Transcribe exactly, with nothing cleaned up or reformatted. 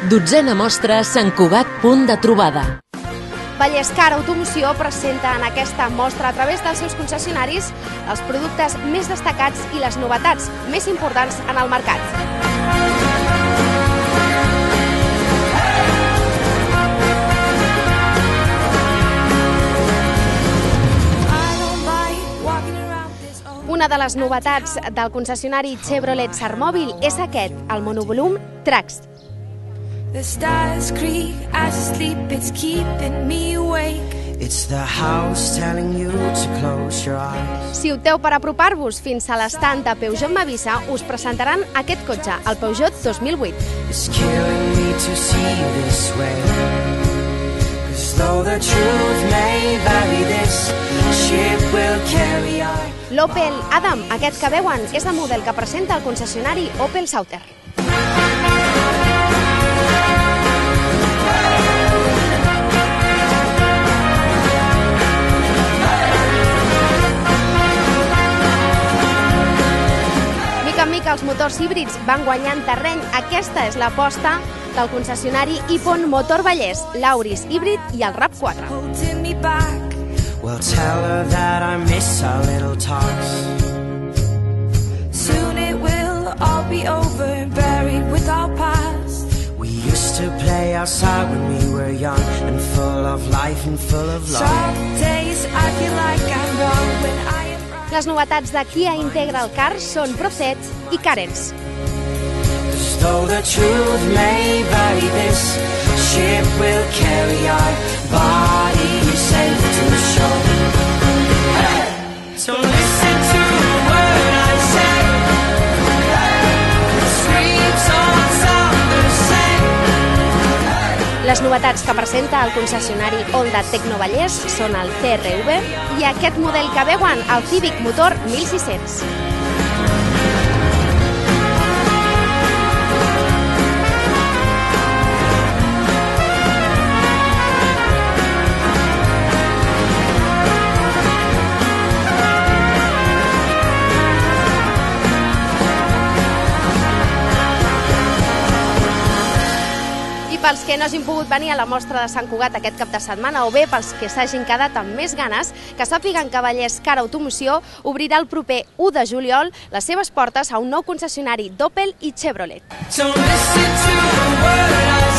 Dotzena mostra Sant Cugat Punt de Trobada. Vallescar Automoció presenta en aquesta mostra a través dels seus concessionaris els productes més destacats i les novetats més importants en el mercat. Una de les novetats del concessionari Chevrolet Sarmòbil és aquest, el monovolum Trax. The stars creak as I sleep, it's keeping me awake. It's the house telling you to close your eyes. Si opteu per apropar-vos fins a l'estand de Peugeot Mavisa, us presentaran aquest cotxe, el Peugeot dos mil vuit. It's killing me to see you this way. 'Cause though the truth may vary, this ship will carry on. L'Opel Adam, aquest que veuen, és el model que presenta el concessionari Opel Sauter. Mica en mica els motors híbrids van guanyant terreny. Aquesta és l'aposta del concessionari Ipon Motor Vallès, l'Auris híbrid i el RAV quatre. Holding me back. Well, tell her that I miss our little talks. Soon it will all be over, buried with our past. We used to play outside when we were young and full of life and full of love. Some days I feel like I'm wrong when I am wrong. Les novetats de Kia Integral Cars són Profet i Carens. Though the truth may vary, this ship will carry our bodies safe to shore. Hey! So listen to the word I say. The sweet songs sound the same. Les novetats que presenta el concessionari Honda Tecnovallès són el C R V i aquest model que veuen, el Civic Motor mil sis-cents. Pels que no hagin pogut venir a la mostra de Sant Cugat aquest cap de setmana o bé pels que s'hagin quedat amb més ganes, que sàpiguen que Vallescar Automoció obrirà el proper u de juliol les seves portes a un nou concessionari d'Opel i Chevrolet. So listen to the word I